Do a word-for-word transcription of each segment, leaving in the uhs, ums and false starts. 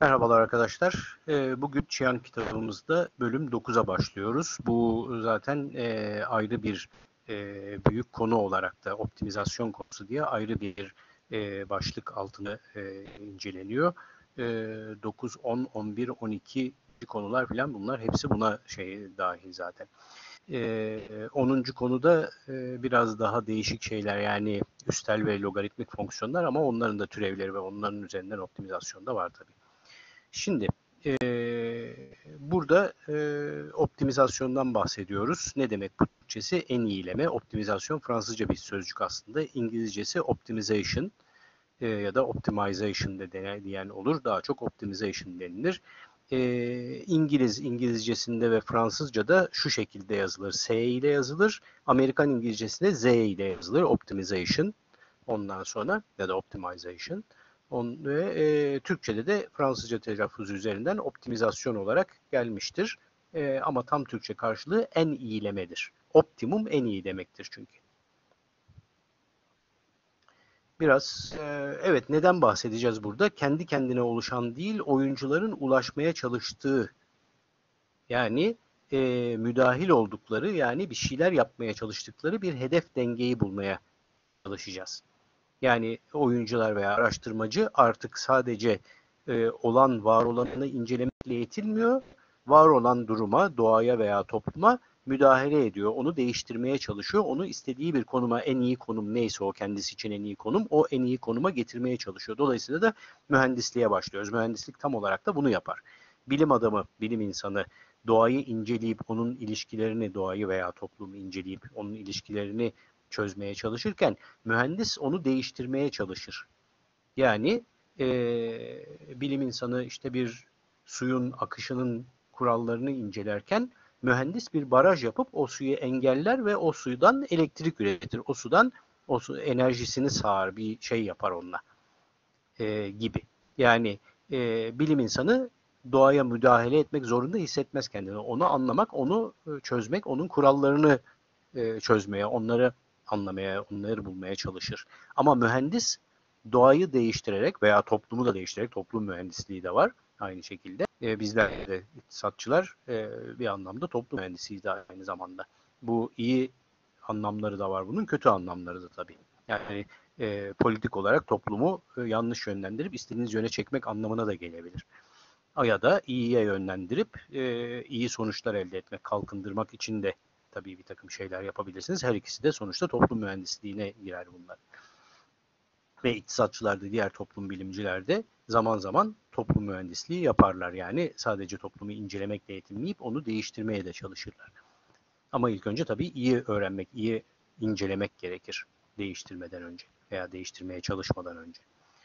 Merhabalar arkadaşlar. Ee, Bugün Çiyan kitabımızda bölüm dokuza başlıyoruz. Bu zaten e, ayrı bir e, büyük konu olarak da optimizasyon konusu diye ayrı bir e, başlık altında e, inceleniyor. E, dokuz, on, on bir, on iki konular falan bunlar hepsi buna şey dahil zaten. E, onuncu konuda e, biraz daha değişik şeyler yani üstel ve logaritmik fonksiyonlar ama onların da türevleri ve onların üzerinden optimizasyon da var tabii. Şimdi e, burada e, optimizasyondan bahsediyoruz. Ne demek bu Türkçesi? En iyileme. Optimizasyon Fransızca bir sözcük aslında. İngilizcesi optimization e, ya da optimization de diyen olur. Daha çok optimization denilir. E, İngiliz İngilizcesinde ve Fransızca'da şu şekilde yazılır. S ile yazılır. Amerikan İngilizcesinde Z ile yazılır. Optimization. Ondan sonra ya da optimization. On, ve e, Türkçe'de de Fransızca telaffuzu üzerinden optimizasyon olarak gelmiştir. E, ama tam Türkçe karşılığı en iyilemedir. Optimum en iyi demektir çünkü. Biraz e, evet neden bahsedeceğiz burada? Kendi kendine oluşan değil, oyuncuların ulaşmaya çalıştığı yani e, müdahil oldukları yani bir şeyler yapmaya çalıştıkları bir hedef dengeyi bulmaya çalışacağız. Yani oyuncular veya araştırmacı artık sadece e, olan, var olanını incelemekle yetinmiyor. Var olan duruma, doğaya veya topluma müdahale ediyor. Onu değiştirmeye çalışıyor. Onu istediği bir konuma, en iyi konum neyse o kendisi için en iyi konum, o en iyi konuma getirmeye çalışıyor. Dolayısıyla da mühendisliğe başlıyoruz. Mühendislik tam olarak da bunu yapar. Bilim adamı, bilim insanı doğayı inceleyip onun ilişkilerini, doğayı veya toplumu inceleyip onun ilişkilerini çözmeye çalışırken mühendis onu değiştirmeye çalışır. Yani e, bilim insanı işte bir suyun akışının kurallarını incelerken mühendis bir baraj yapıp o suyu engeller ve o sudan elektrik üretir. O sudan o su enerjisini sağar, bir şey yapar onunla e, gibi. Yani e, bilim insanı doğaya müdahale etmek zorunda hissetmez kendini. Onu anlamak, onu çözmek, onun kurallarını e, çözmeye, onları anlamaya, onları bulmaya çalışır. Ama mühendis doğayı değiştirerek veya toplumu da değiştirerek, toplum mühendisliği de var aynı şekilde. E, bizler de iktisatçılar e, bir anlamda toplum mühendisiyiz de aynı zamanda. Bu iyi anlamları da var bunun, kötü anlamları da tabii. Yani e, politik olarak toplumu e, yanlış yönlendirip istediğiniz yöne çekmek anlamına da gelebilir. Ya da iyiye yönlendirip e, iyi sonuçlar elde etmek, kalkındırmak için de tabii bir takım şeyler yapabilirsiniz. Her ikisi de sonuçta toplum mühendisliğine girer bunlar. Ve iktisatçılar da diğer toplum bilimciler de zaman zaman toplum mühendisliği yaparlar. Yani sadece toplumu incelemekle yetinmeyip onu değiştirmeye de çalışırlar. Ama ilk önce tabii iyi öğrenmek, iyi incelemek gerekir değiştirmeden önce veya değiştirmeye çalışmadan önce.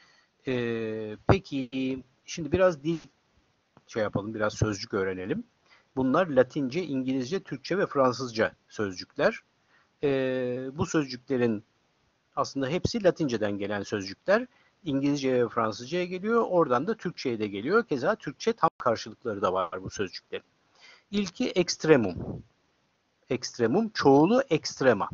Ee, peki şimdi biraz dil şey yapalım, biraz sözcük öğrenelim. Bunlar Latince, İngilizce, Türkçe ve Fransızca sözcükler. Ee, bu sözcüklerin aslında hepsi Latinceden gelen sözcükler. İngilizce ve Fransızcaya geliyor. Oradan da Türkçe'ye de geliyor. Keza Türkçe tam karşılıkları da var bu sözcüklerin. İlki extremum. Extremum, çoğulu extrema.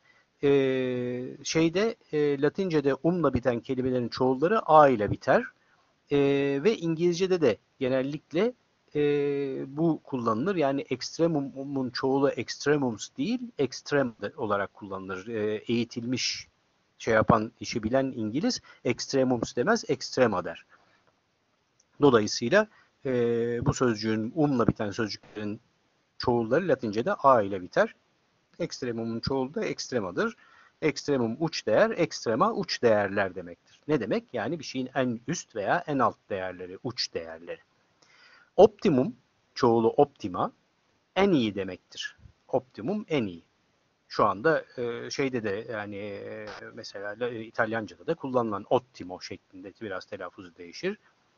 Ee, şeyde e, Latince'de umla biten kelimelerin çoğulları a ile biter. E, ve İngilizce'de de genellikle e, bu kullanılır. Yani extremum'un çoğulu extremums değil, extreme olarak kullanılır. E, eğitilmiş şey yapan, işi bilen İngiliz extremums demez, extrema der. Dolayısıyla e, bu sözcüğün umla biten sözcüklerin çoğulları Latince'de a ile biter. Ekstremumun çoğulu da ekstremadır. Ekstremum uç değer, ekstrema uç değerler demektir. Ne demek? Yani bir şeyin en üst veya en alt değerleri, uç değerleri. Optimum, çoğulu optima, en iyi demektir. Optimum en iyi. Şu anda e, şeyde de yani e, mesela e, İtalyanca'da da kullanılan ottimo şeklinde biraz telaffuzu değişir.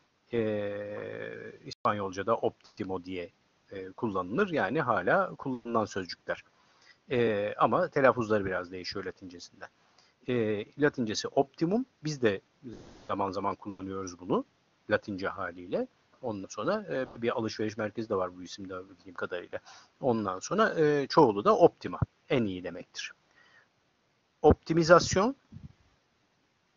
E, İspanyolca'da optimo diye e, kullanılır. Yani hala kullanılan sözcükler. E, ama telaffuzları biraz değişiyor Latincesinden. E, Latincesi optimum. Biz de zaman zaman kullanıyoruz bunu. Latince haliyle. Ondan sonra e, bir alışveriş merkezi de var bu isimde bildiğim kadarıyla. Ondan sonra e, çoğulu da optima. En iyi demektir. Optimizasyon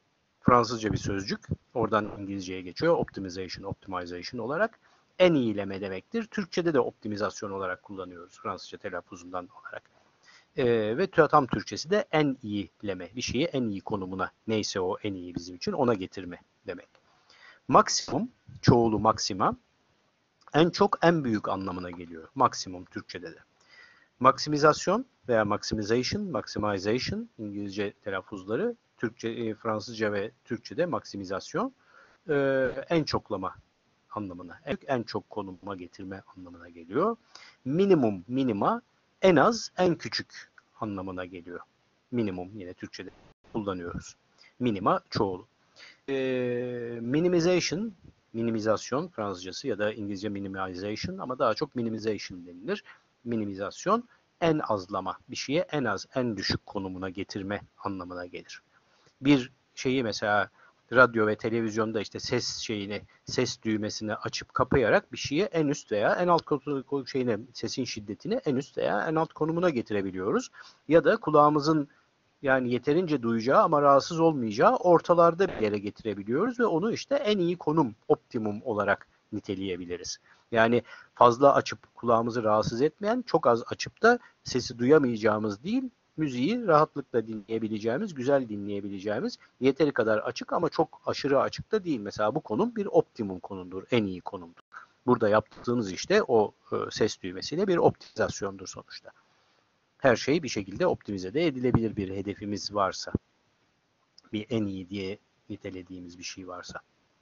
Fransızca bir sözcük. Oradan İngilizceye geçiyor. Optimization, optimization olarak. En iyileme demektir. Türkçe'de de optimizasyon olarak kullanıyoruz. Fransızca telaffuzundan olarak. Ee, ve tam Türkçesi de en iyileme. Bir şeyi en iyi konumuna, neyse o en iyi bizim için, ona getirme demek. Maksimum, çoğulu maksima, en çok, en büyük anlamına geliyor. Maksimum Türkçe'de de. Maksimizasyon veya maximization, maximization İngilizce telaffuzları, Türkçe, Fransızca ve Türkçe'de maksimizasyon e, en çoklama anlamına, en, en çok konuma getirme anlamına geliyor. Minimum, minima, en az, en küçük anlamına geliyor. Minimum yine Türkçe'de kullanıyoruz. Minima çoğul. E, minimization, minimizasyon Fransızcası ya da İngilizce minimization ama daha çok minimization denilir. Minimizasyon en azlama, bir şeye en az, en düşük konumuna getirme anlamına gelir. Bir şeyi mesela radyo ve televizyonda işte ses şeyini, ses düğmesini açıp kapayarak bir şeye en üst veya en alt şeyine, sesin şiddetini en üst veya en alt konumuna getirebiliyoruz. Ya da kulağımızın yani yeterince duyacağı ama rahatsız olmayacağı ortalarda bir yere getirebiliyoruz ve onu işte en iyi konum, optimum olarak niteleyebiliriz. Yani fazla açıp kulağımızı rahatsız etmeyen, çok az açıp da sesi duyamayacağımız değil, müziği rahatlıkla dinleyebileceğimiz, güzel dinleyebileceğimiz, yeteri kadar açık ama çok aşırı açık da değil. Mesela bu konum bir optimum konumdur, en iyi konumdur. Burada yaptığınız işte o ses düğmesiyle bir optimizasyondur sonuçta. Her şey bir şekilde optimize de edilebilir bir hedefimiz varsa. Bir en iyi diye nitelediğimiz bir şey varsa.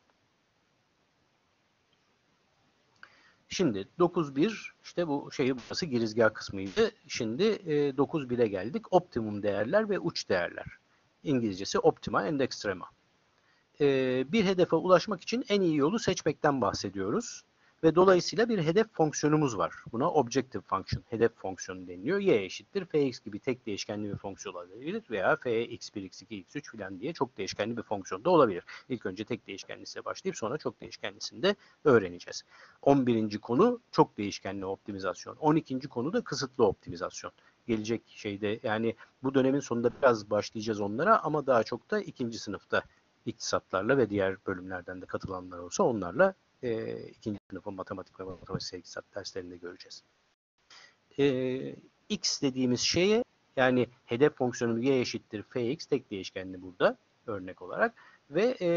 Şimdi dokuz bir işte bu şey burası girizgah kısmıydı. Şimdi e, dokuz bire geldik. Optimum değerler ve uç değerler. İngilizcesi optima and extrema. E, bir hedefe ulaşmak için en iyi yolu seçmekten bahsediyoruz. Ve dolayısıyla bir hedef fonksiyonumuz var. Buna objective function, hedef fonksiyonu deniliyor. Y eşittir fx gibi tek değişkenli bir fonksiyon olabilir veya f x bir, x iki, x üç filan diye çok değişkenli bir fonksiyon da olabilir. İlk önce tek değişkenlisiyle başlayıp sonra çok değişkenlisini de öğreneceğiz. on birinci konu çok değişkenli optimizasyon. on ikinci konu da kısıtlı optimizasyon. Gelecek şeyde yani bu dönemin sonunda biraz başlayacağız onlara ama daha çok da ikinci sınıfta iktisatlarla ve diğer bölümlerden de katılanlar olsa onlarla e, ikinci sınıfın matematik ve matematik iktisat derslerinde göreceğiz. E, x dediğimiz şeye yani hedef fonksiyonu y eşittir fx tek değişkenli burada örnek olarak ve e,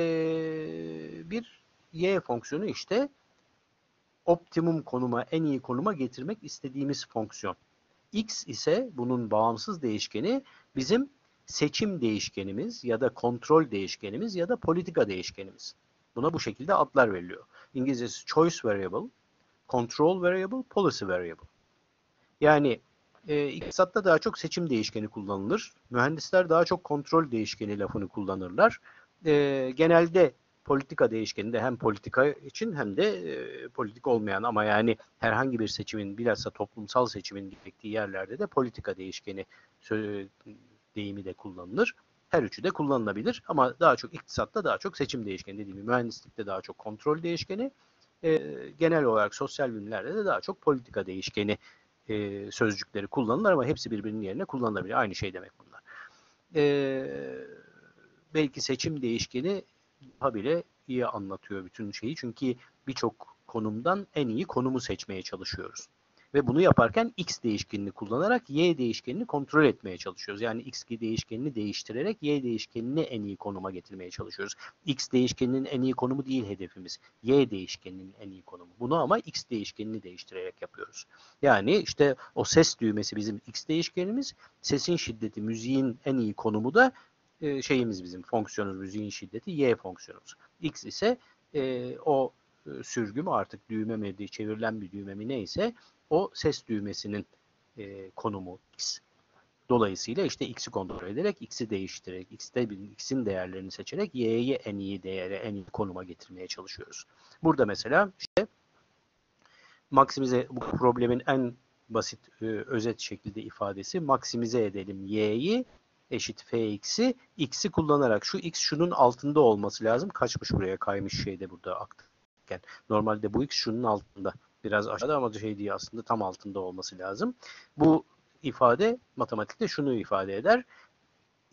bir y fonksiyonu işte optimum konuma, en iyi konuma getirmek istediğimiz fonksiyon. X ise bunun bağımsız değişkeni bizim seçim değişkenimiz ya da kontrol değişkenimiz ya da politika değişkenimiz. Buna bu şekilde adlar veriliyor. İngilizcesi choice variable, control variable, policy variable. Yani e, iktisatta daha çok seçim değişkeni kullanılır. Mühendisler daha çok kontrol değişkeni lafını kullanırlar. E, genelde politika değişkeni de hem politika için hem de e, politik olmayan ama yani herhangi bir seçimin bilhassa toplumsal seçimin gerektiği yerlerde de politika değişkeni deyimi de kullanılır. Her üçü de kullanılabilir ama daha çok iktisatta daha çok seçim değişkeni dediğim gibi mühendislikte daha çok kontrol değişkeni, e, genel olarak sosyal bilimlerde de daha çok politika değişkeni e, sözcükleri kullanılır ama hepsi birbirinin yerine kullanılabilir. Aynı şey demek bunlar. E, belki seçim değişkeni daha bile iyi anlatıyor bütün şeyi. Çünkü birçok konumdan en iyi konumu seçmeye çalışıyoruz. Ve bunu yaparken x değişkenini kullanarak y değişkenini kontrol etmeye çalışıyoruz. Yani x değişkenini değiştirerek y değişkenini en iyi konuma getirmeye çalışıyoruz. X değişkeninin en iyi konumu değil hedefimiz. Y değişkeninin en iyi konumu. Bunu ama x değişkenini değiştirerek yapıyoruz. Yani işte o ses düğmesi bizim x değişkenimiz. Sesin şiddeti, müziğin en iyi konumu da şeyimiz bizim fonksiyonumuz, müziğin şiddeti y fonksiyonumuz. X ise e, o e, sürgü mü artık düğme mi, çevrilen bir düğme mi neyse o ses düğmesinin e, konumu x. Dolayısıyla işte x'i kontrol ederek, x'i değiştirerek, x'te x'in değerlerini seçerek y'yi en iyi değere, en iyi konuma getirmeye çalışıyoruz. Burada mesela işte maksimize, bu problemin en basit e, özet şekilde ifadesi maksimize edelim y'yi eşit fx'i x'i kullanarak. Şu x şunun altında olması lazım. Kaçmış buraya kaymış şeyde burada aktarken. Normalde bu x şunun altında. Biraz aşağıda ama şey değil aslında tam altında olması lazım. Bu ifade matematikte şunu ifade eder.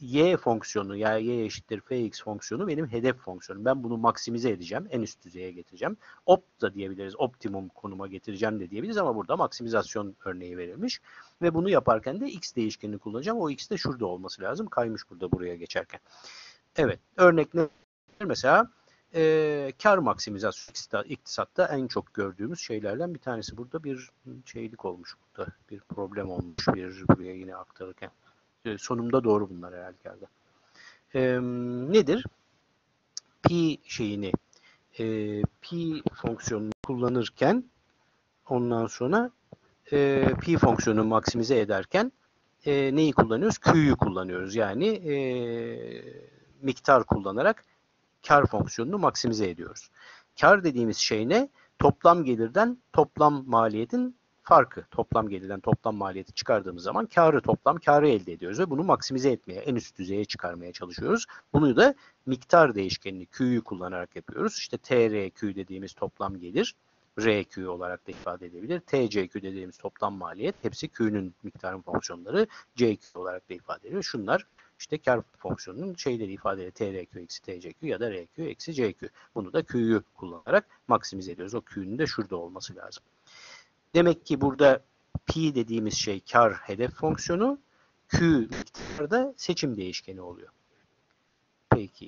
y fonksiyonu yani y eşittir fx fonksiyonu benim hedef fonksiyonum. Ben bunu maksimize edeceğim. En üst düzeye getireceğim. Opt da diyebiliriz. Optimum konuma getireceğim de diyebiliriz ama burada maksimizasyon örneği verilmiş. Ve bunu yaparken de x değişkenini kullanacağım. O x de şurada olması lazım. Kaymış burada buraya geçerken. Evet. Örnek ne? Mesela e, kar maksimizasyonu iktisatta en çok gördüğümüz şeylerden bir tanesi. Burada bir şeylik olmuş. Burada bir problem olmuş. Bir buraya yine aktarırken. Sonunda doğru bunlar herhalde. E, nedir? Pi şeyini e, pi fonksiyonunu kullanırken ondan sonra e, pi fonksiyonunu maksimize ederken e, neyi kullanıyoruz? Q'yu kullanıyoruz. Yani e, miktar kullanarak kar fonksiyonunu maksimize ediyoruz. Kar dediğimiz şey ne? Toplam gelirden toplam maliyetin farkı. Toplam gelirden toplam maliyeti çıkardığımız zaman karı toplam karı elde ediyoruz ve bunu maksimize etmeye, en üst düzeye çıkarmaya çalışıyoruz. Bunu da miktar değişkenini Q'yu kullanarak yapıyoruz. İşte T R Q dediğimiz toplam gelir, R Q olarak da ifade edebilir. T C Q dediğimiz toplam maliyet, hepsi Q'nun miktarın fonksiyonları, C Q olarak da ifade edilir. Şunlar İşte kar fonksiyonunun şeyleri ifade edilir. T R Q eksi T C Q ya da R Q eksi C Q. Bunu da Q'yu kullanarak maksimize ediyoruz. O Q'nun de şurada olması lazım. Demek ki burada pi dediğimiz şey kar hedef fonksiyonu, Q miktarda seçim değişkeni oluyor. Peki.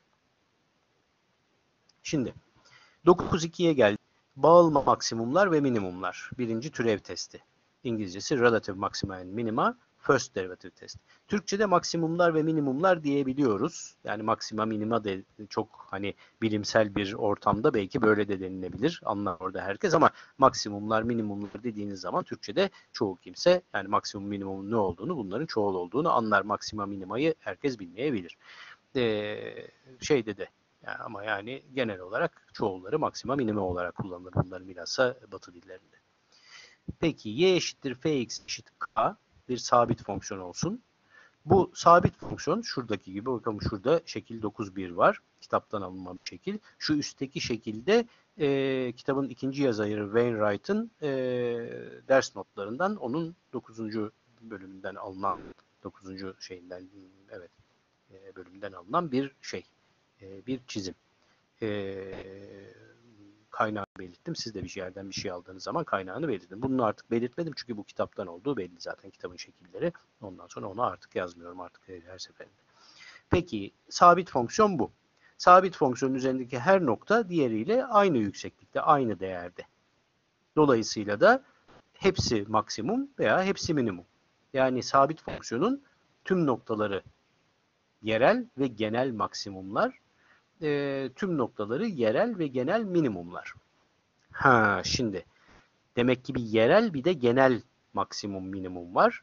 Şimdi dokuz ikiye geldik. Bağıl maksimumlar ve minimumlar. Birinci türev testi. İngilizcesi Relative Maxima and Minima First Derivative Test. Türkçe'de maksimumlar ve minimumlar diyebiliyoruz. Yani maksima minima de çok hani bilimsel bir ortamda belki böyle de denilebilir. Anlar orada herkes ama maksimumlar, minimumlar dediğiniz zaman Türkçe'de çoğu kimse yani maksimum minimumun ne olduğunu, bunların çoğul olduğunu anlar. Maksima minimayı herkes bilmeyebilir. Ee, şeyde de yani ama yani genel olarak çoğulları maksima minima olarak kullanılır. Bunların bilhassa Batı dillerinde. Peki y eşittir fx eşit k bir sabit fonksiyon olsun. Bu sabit fonksiyon şuradaki gibi, bakalım şurada şekil dokuz bir var. Kitaptan alınma bir şekil. Şu üstteki şekilde e, kitabın ikinci yazarı Wainwright'ın e, ders notlarından, onun dokuzuncu bölümünden alınan dokuzuncu şeyinden evet e, bölümünden alınan bir şey. E, bir çizim. Eee kaynağı belirttim. Siz de bir yerden bir şey aldığınız zaman kaynağını belirtin. Bunu artık belirtmedim çünkü bu kitaptan olduğu belli zaten, kitabın şekilleri. Ondan sonra onu artık yazmıyorum artık her seferinde. Peki sabit fonksiyon bu. Sabit fonksiyonun üzerindeki her nokta diğeriyle aynı yükseklikte, aynı değerde. Dolayısıyla da hepsi maksimum veya hepsi minimum. Yani sabit fonksiyonun tüm noktaları yerel ve genel maksimumlar, e, tüm noktaları yerel ve genel minimumlar. Ha şimdi demek ki bir yerel bir de genel maksimum minimum var.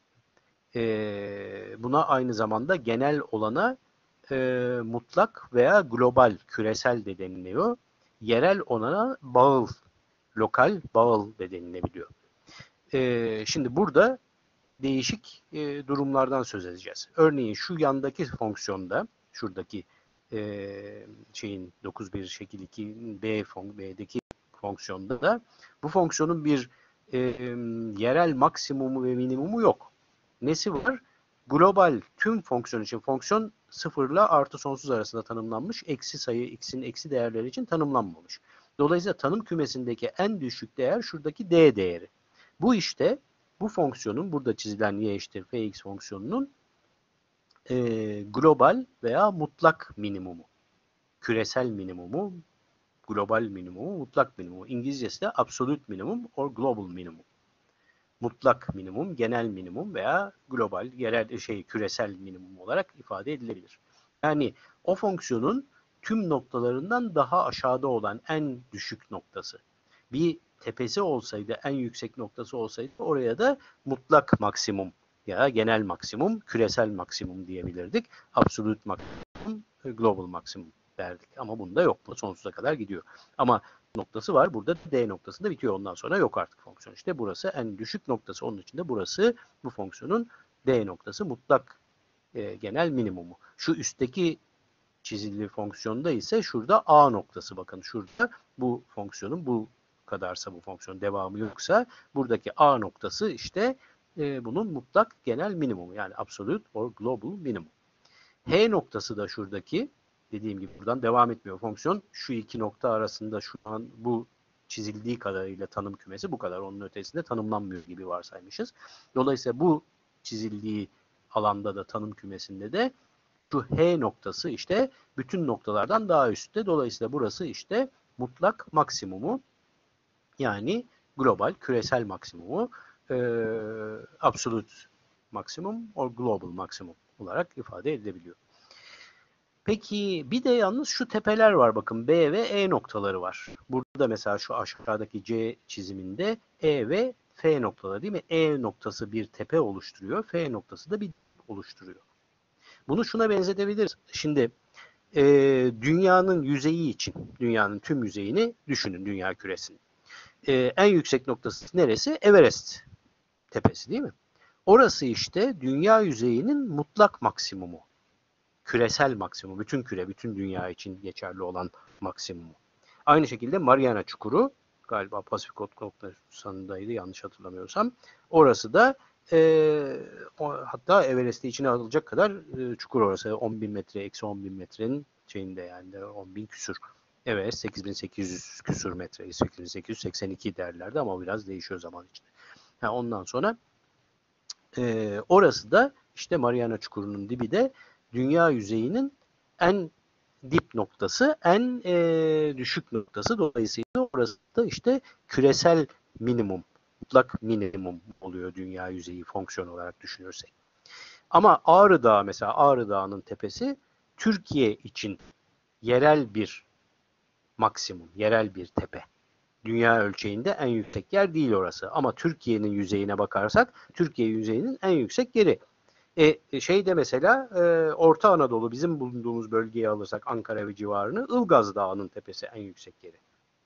E, buna aynı zamanda genel olana e, mutlak veya global, küresel de deniliyor. Yerel olana bağıl, lokal, bağıl da denilebiliyor. E, şimdi burada değişik e, durumlardan söz edeceğiz. Örneğin şu yandaki fonksiyonda, şuradaki e, şeyin dokuz bir şekil iki B fon, B'deki fonksiyonda da bu fonksiyonun bir e, yerel maksimumu ve minimumu yok. Nesi var? Global tüm fonksiyon için fonksiyon sıfırla artı sonsuz arasında tanımlanmış. Eksi sayı x'in eksi değerleri için tanımlanmamış. Dolayısıyla tanım kümesindeki en düşük değer şuradaki d değeri. Bu işte bu fonksiyonun, burada çizilen y eşittir fx fonksiyonunun e, global veya mutlak minimumu. Küresel minimumu, global minimumu, mutlak minimumu. İngilizcesi de absolute minimum or global minimum. Mutlak minimum, genel minimum veya global, yerel şey küresel minimum olarak ifade edilebilir. Yani o fonksiyonun tüm noktalarından daha aşağıda olan en düşük noktası. Bir tepesi olsaydı, en yüksek noktası olsaydı oraya da mutlak maksimum ya genel maksimum, küresel maksimum diyebilirdik. Absolute maksimum, global maksimum derdik. Ama bunda yok. Bu sonsuza kadar gidiyor. Ama noktası var. Burada D noktasında bitiyor. Ondan sonra yok artık fonksiyon. İşte burası en düşük noktası. Onun için de burası bu fonksiyonun D noktası, mutlak e, genel minimumu. Şu üstteki çizili fonksiyonda ise şurada A noktası. Bakın şurada bu fonksiyonun bu kadarsa bu fonksiyon devamı yoksa buradaki A noktası işte e, bunun mutlak genel minimumu, yani absolute or global minimum. H noktası da şuradaki, dediğim gibi buradan devam etmiyor fonksiyon. Şu iki nokta arasında şu an bu çizildiği kadarıyla tanım kümesi bu kadar. Onun ötesinde tanımlanmıyor gibi varsaymışız. Dolayısıyla bu çizildiği alanda da tanım kümesinde de şu H noktası işte bütün noktalardan daha üstte. Dolayısıyla burası işte mutlak maksimumu, yani global, küresel maksimumu, e, absolute maksimum or global maksimum olarak ifade edilebiliyor. Peki bir de yalnız şu tepeler var, bakın B ve E noktaları var. Burada mesela şu aşağıdaki C çiziminde E ve F noktaları, değil mi? E noktası bir tepe oluşturuyor, F noktası da bir oluşturuyor. Bunu şuna benzetebiliriz. Şimdi e, dünyanın yüzeyi için, dünyanın tüm yüzeyini düşünün, dünya küresinin. E, en yüksek noktası neresi? Everest tepesi, değil mi? Orası işte dünya yüzeyinin mutlak maksimumu. Küresel maksimum, bütün küre, bütün dünya için geçerli olan maksimumu. Aynı şekilde Mariana Çukuru, galiba Pasifik Okyanusu'ndaydı yanlış hatırlamıyorsam, orası da e, o, hatta Everest'i içine alacak kadar e, çukur orası. on bin metre, eksi on bin metrenin şeyinde, yani on bin küsür. Everest sekiz bin sekiz yüz küsür metre, sekiz bin sekiz yüz seksen iki derlerdi ama biraz değişiyor zaman içinde. Ha, ondan sonra e, orası da işte Mariana Çukuru'nun dibi de dünya yüzeyinin en dip noktası, en e, düşük noktası. Dolayısıyla orası da işte küresel minimum, mutlak minimum oluyor dünya yüzeyi fonksiyon olarak düşünürsek. Ama Ağrı Dağı, mesela Ağrı Dağı'nın tepesi Türkiye için yerel bir maksimum, yerel bir tepe. Dünya ölçeğinde en yüksek yer değil orası. Ama Türkiye'nin yüzeyine bakarsak, Türkiye yüzeyinin en yüksek yeri. E, şeyde mesela e, Orta Anadolu, bizim bulunduğumuz bölgeyi alırsak Ankara ve civarını, Ilgaz Dağı'nın tepesi en yüksek yeri.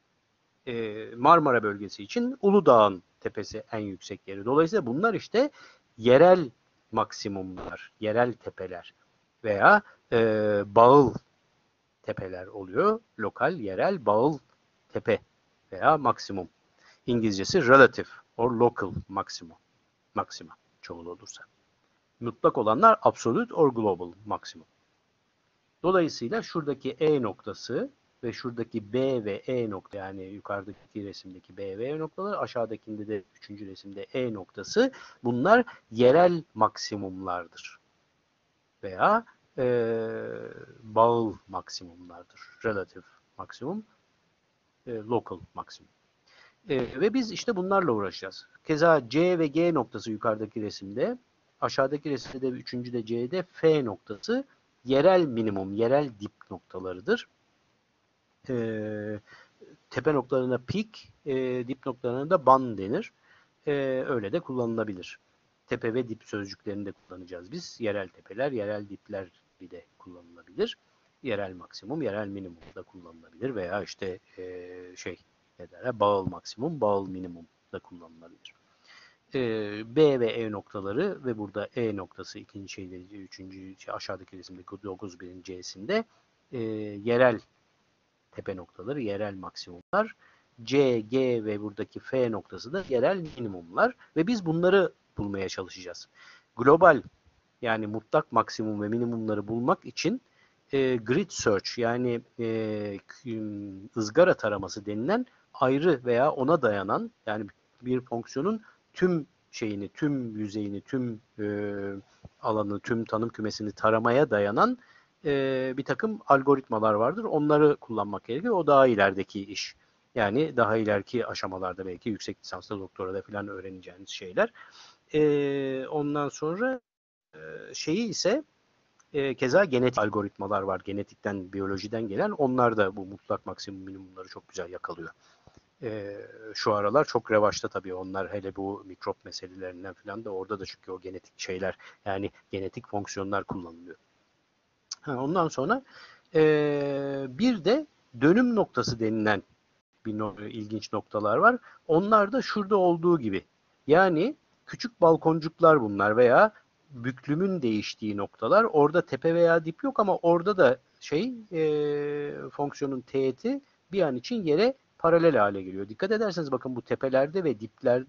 E, Marmara bölgesi için Uludağ'ın tepesi en yüksek yeri. Dolayısıyla bunlar işte yerel maksimumlar, yerel tepeler veya e, bağıl tepeler oluyor. Lokal, yerel, bağıl tepe veya maksimum. İngilizcesi relative or local maximum. Maxima çoğul olursa. Mutlak olanlar absolute or global maksimum. Dolayısıyla şuradaki E noktası ve şuradaki B ve E nokta, yani yukarıdaki resimdeki B ve E noktaları, aşağıdakinde de üçüncü resimde E noktası, bunlar yerel maksimumlardır. Veya e, bağıl maksimumlardır. Relative maksimum, e, local maksimum. E, ve biz işte bunlarla uğraşacağız. Keza C ve G noktası yukarıdaki resimde, aşağıdaki resimde de üçüncü de C'de F noktası yerel minimum, yerel dip noktalarıdır. E, tepe noktalarına peak, e, dip noktalarına da ban denir. E, öyle de kullanılabilir. Tepe ve dip sözcüklerini de kullanacağız biz. Yerel tepeler, yerel dipler bir de kullanılabilir. Yerel maksimum, yerel minimum da kullanılabilir veya işte e, şey ne derler, bağıl maksimum, bağıl minimum da kullanılabilir. E, B ve E noktaları ve burada E noktası ikinci şeyde, üçüncü şey, aşağıdaki resimde dokuz birin C'sinde e, yerel tepe noktaları, yerel maksimumlar. C, G ve buradaki F noktası da yerel minimumlar ve biz bunları bulmaya çalışacağız. Global, yani mutlak maksimum ve minimumları bulmak için e, grid search, yani e, ızgara taraması denilen ayrı veya ona dayanan, yani bir fonksiyonun tüm şeyini, tüm yüzeyini, tüm e, alanı, tüm tanım kümesini taramaya dayanan e, bir takım algoritmalar vardır. Onları kullanmak gerekir. O daha ilerideki iş. Yani daha ileriki aşamalarda, belki yüksek lisansta, doktorada falan öğreneceğiniz şeyler. E, ondan sonra e, şeyi ise e, keza genetik algoritmalar var. Genetikten, biyolojiden gelen. Onlar da bu mutlak maksimum minimumları çok güzel yakalıyor. E, şu aralar çok revaçta tabii onlar, hele bu mikrop meselelerinden falan da, orada da çünkü o genetik şeyler, yani genetik fonksiyonlar kullanılıyor. Ha, ondan sonra e, bir de dönüm noktası denilen bir no ilginç noktalar var. Onlar da şurada olduğu gibi. Yani küçük balkoncuklar bunlar veya büklümün değiştiği noktalar. Orada tepe veya dip yok ama orada da şey e, fonksiyonun teğeti bir an için yere paralel hale geliyor. Dikkat ederseniz bakın, bu tepelerde ve diplerde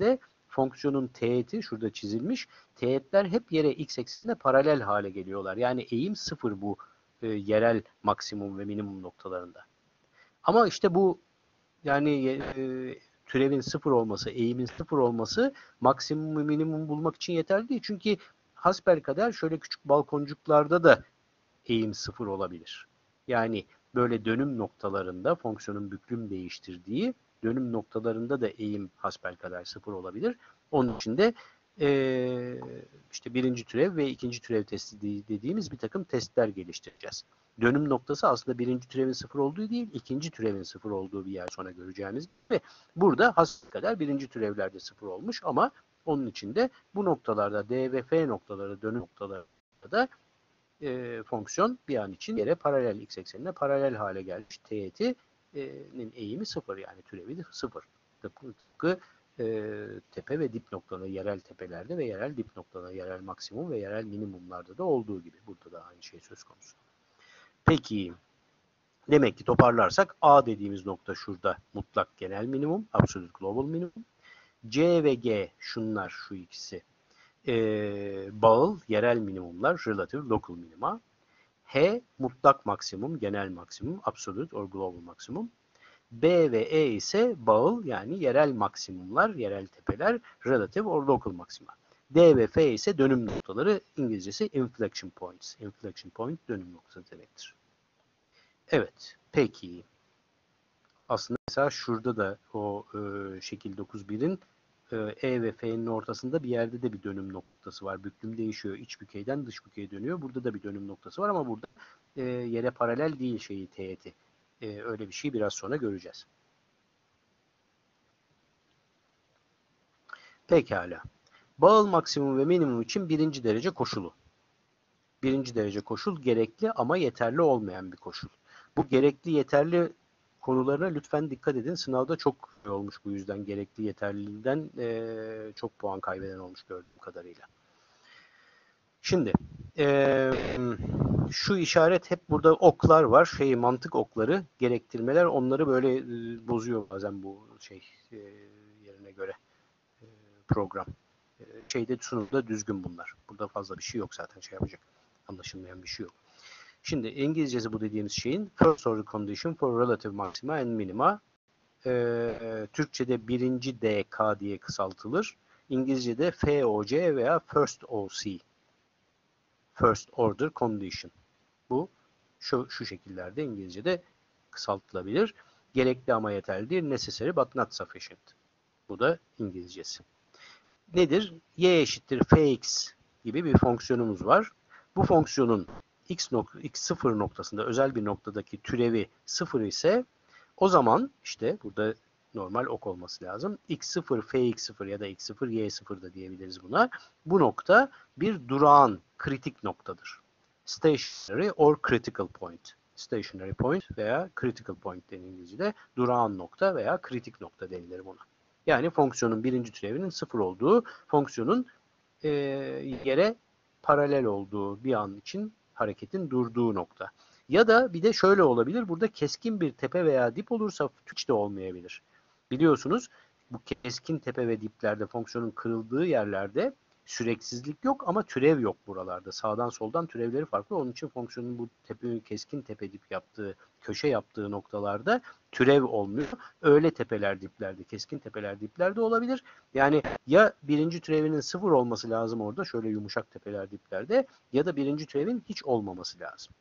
fonksiyonun teğeti şurada çizilmiş. Teğetler hep yere x eksenine paralel hale geliyorlar. Yani eğim sıfır bu e, yerel maksimum ve minimum noktalarında. Ama işte bu yani e, türevin sıfır olması, eğimin sıfır olması maksimum ve minimum bulmak için yeterli değil. Çünkü hasbelkader şöyle küçük balkoncuklarda da eğim sıfır olabilir. Yani böyle dönüm noktalarında fonksiyonun büklüm değiştirdiği dönüm noktalarında da eğim hasbelkader sıfır olabilir. Onun için de e, işte birinci türev ve ikinci türev testi dediğimiz bir takım testler geliştireceğiz. Dönüm noktası aslında birinci türevin sıfır olduğu değil, ikinci türevin sıfır olduğu bir yer sonra göreceğimiz gibi. Burada hasbelkader birinci türevlerde sıfır olmuş ama onun için de bu noktalarda D ve F noktaları, dönüm noktalarında da e, fonksiyon bir an için yere paralel, x eksenine paralel hale gelmiş. Teğetinin eğimi sıfır, yani türevi de sıfır. Tıpkı, tıpkı e, tepe ve dip noktaları, yerel tepelerde ve yerel dip noktaları, yerel maksimum ve yerel minimumlarda da olduğu gibi. Burada da aynı şey söz konusu. Peki, demek ki toparlarsak A dediğimiz nokta şurada mutlak genel minimum, absolute global minimum. C ve G, şunlar, şu ikisi e, bağıl yerel minimumlar, relative local minima. H mutlak maksimum, genel maksimum, absolute or global maksimum. B ve E ise bağıl, yani yerel maksimumlar, yerel tepeler, relative or local maxima. D ve F ise dönüm noktaları, İngilizcesi inflection points. Inflection point dönüm noktası demektir. Evet, peki. Aslında mesela şurada da o e, şekil dokuz birin E ve F'nin ortasında bir yerde de bir dönüm noktası var. Büklüm değişiyor. İç bükeyden dış bükeye dönüyor. Burada da bir dönüm noktası var ama burada e, yere paralel değil şeyi, teğeti. E, öyle bir şey biraz sonra göreceğiz. Pekala. Bağıl maksimum ve minimum için birinci derece koşulu. Birinci derece koşul gerekli ama yeterli olmayan bir koşul. Bu gerekli yeterli konularına lütfen dikkat edin. Sınavda çok olmuş bu yüzden, gerekli yeterliliğinden e, çok puan kaybeden olmuş gördüğüm kadarıyla. Şimdi e, şu işaret, hep burada oklar var. Şey, mantık okları, gerektirmeler, onları böyle e, bozuyor bazen bu şey e, yerine göre e, program. E, şeyde, sunumda düzgün bunlar. Burada fazla bir şey yok zaten, şey yapacak. Anlaşılmayan bir şey yok. Şimdi İngilizcesi bu dediğimiz şeyin first order condition for relative maxima and minima. Ee, Türkçe'de birinci D K diye kısaltılır. İngilizce'de F O C veya first O C. First order condition. Bu şu, şu şekillerde İngilizce'de kısaltılabilir. Gerekli ama yeterli değil. Necessary but not sufficient. Bu da İngilizcesi. Nedir? Y eşittir Fx gibi bir fonksiyonumuz var. Bu fonksiyonun x, nok x sıfır noktasında, özel bir noktadaki türevi sıfır ise o zaman işte burada normal ok olması lazım. x sıfır, fx sıfır ya da x sıfır, y sıfır da diyebiliriz buna. Bu nokta bir durağan, kritik noktadır. Stationary or critical point. Stationary point veya critical point denilir İngilizce'de. Durağan nokta veya kritik nokta denilir buna. Yani fonksiyonun birinci türevinin sıfır olduğu, fonksiyonun e, yere paralel olduğu bir an için hareketin durduğu nokta. Ya da bir de şöyle olabilir. Burada keskin bir tepe veya dip olursa hiç de olmayabilir. Biliyorsunuz bu keskin tepe ve diplerde, fonksiyonun kırıldığı yerlerde süreksizlik yok ama türev yok buralarda. Sağdan soldan türevleri farklı. Onun için fonksiyonun bu tepe, keskin tepe dip yaptığı, köşe yaptığı noktalarda türev olmuyor. Öyle tepeler diplerde, keskin tepeler diplerde olabilir. Yani ya birinci türevinin sıfır olması lazım orada, şöyle yumuşak tepeler diplerde, ya da birinci türevin hiç olmaması lazım.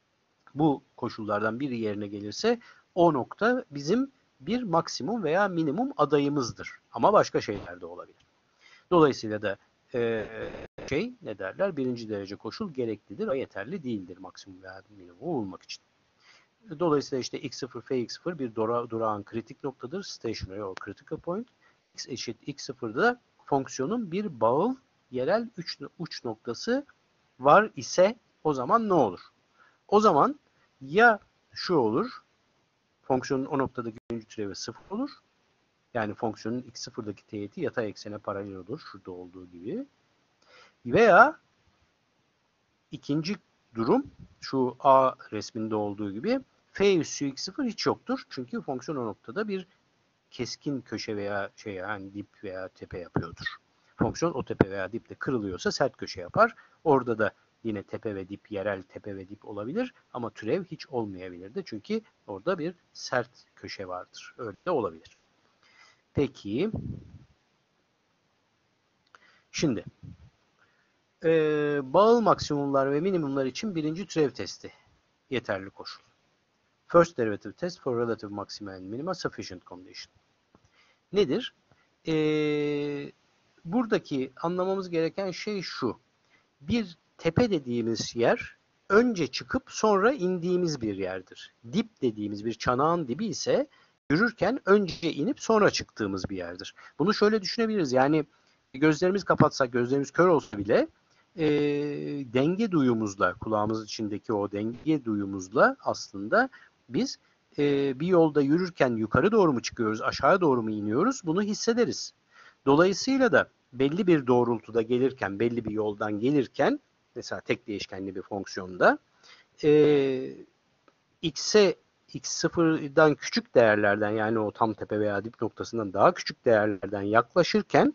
Bu koşullardan biri yerine gelirse o nokta bizim bir maksimum veya minimum adayımızdır. Ama başka şeyler de olabilir. Dolayısıyla da e, şey ne derler? Birinci derece koşul gereklidir ama yeterli değildir maksimum veya minimumu bulmak için. Dolayısıyla işte x sıfır, fx sıfır bir dura, durağın kritik noktadır. Stationary or critical point. X eşit x sıfırda fonksiyonun bir bağıl yerel uç, uç noktası var ise o zaman ne olur? O zaman ya şu olur, fonksiyonun o noktadaki birinci türevi sıfır olur. Yani fonksiyonun x sıfırdaki teğeti yatay eksene paralel olur. Şurada olduğu gibi. Veya ikinci durum, şu A resminde olduğu gibi f üssü x sıfır hiç yoktur. Çünkü fonksiyon o noktada bir keskin köşe veya şey yani dip veya tepe yapıyordur. Fonksiyon o tepe veya dipte kırılıyorsa sert köşe yapar. Orada da yine tepe ve dip, yerel tepe ve dip olabilir ama türev hiç olmayabilirdi. Çünkü orada bir sert köşe vardır. Öyle de olabilir. Peki. Şimdi e, bağıl maksimumlar ve minimumlar için birinci türev testi yeterli koşul. First derivative test for relative maxima and minima sufficient condition. Nedir? Ee, buradaki anlamamız gereken şey şu. Bir tepe dediğimiz yer önce çıkıp sonra indiğimiz bir yerdir. Dip dediğimiz bir çanağın dibi ise yürürken önce inip sonra çıktığımız bir yerdir. Bunu şöyle düşünebiliriz. Yani gözlerimiz kapatsak, gözlerimiz kör olsa bile e, denge duyumuzla, kulağımız içindeki o denge duyumuzla aslında biz e, bir yolda yürürken yukarı doğru mu çıkıyoruz, aşağı doğru mu iniyoruz bunu hissederiz. Dolayısıyla da belli bir doğrultuda gelirken, belli bir yoldan gelirken, mesela tek değişkenli bir fonksiyonda e, x'e x sıfırdan küçük değerlerden yani o tam tepe veya dip noktasından daha küçük değerlerden yaklaşırken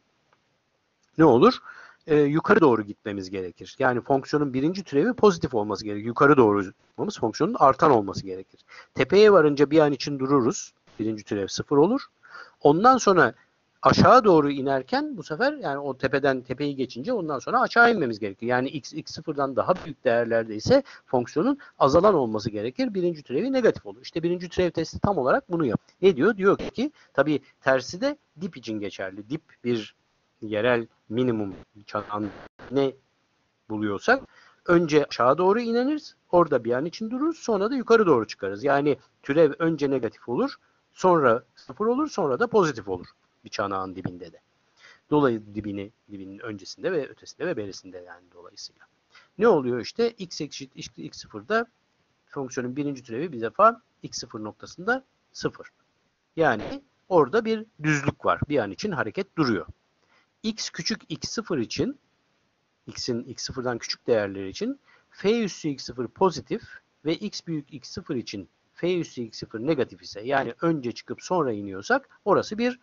ne olur? Ee, yukarı doğru gitmemiz gerekir. Yani fonksiyonun birinci türevi pozitif olması gerekir. Yukarı doğru gitmemiz fonksiyonun artan olması gerekir. Tepeye varınca bir an için dururuz. Birinci türev sıfır olur. Ondan sonra aşağı doğru inerken bu sefer yani o tepeden tepeyi geçince ondan sonra aşağı inmemiz gerekir. Yani x, x sıfırdan daha büyük değerlerde ise fonksiyonun azalan olması gerekir. Birinci türevi negatif olur. İşte birinci türev testi tam olarak bunu yapıyor. Ne diyor? Diyor ki tabii tersi de dip için geçerli. Dip bir yerel minimum çatan ne buluyorsak önce aşağı doğru ineriz. Orada bir an için dururuz. Sonra da yukarı doğru çıkarız. Yani türev önce negatif olur. Sonra sıfır olur. Sonra da pozitif olur. Bir çanağın dibinde de. Dolayısıyla dibini, dibinin öncesinde ve ötesinde ve berisinde yani dolayısıyla. Ne oluyor işte? X eşit x sıfırda fonksiyonun birinci türevi bir defa x sıfır noktasında sıfır. Yani orada bir düzlük var. Bir an için hareket duruyor. X küçük x sıfır için x'in x sıfırdan küçük değerleri için f üssü x sıfır pozitif ve x büyük x sıfır için f üssü x sıfır negatif ise yani önce çıkıp sonra iniyorsak orası bir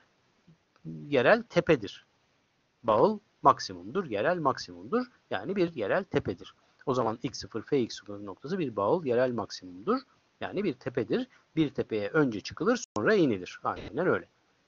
yerel tepedir. Bağıl maksimumdur, yerel maksimumdur. Yani bir yerel tepedir. O zaman x sıfır f x sıfır noktası bir bağıl yerel maksimumdur. Yani bir tepedir. Bir tepeye önce çıkılır sonra inilir. Aynen öyle.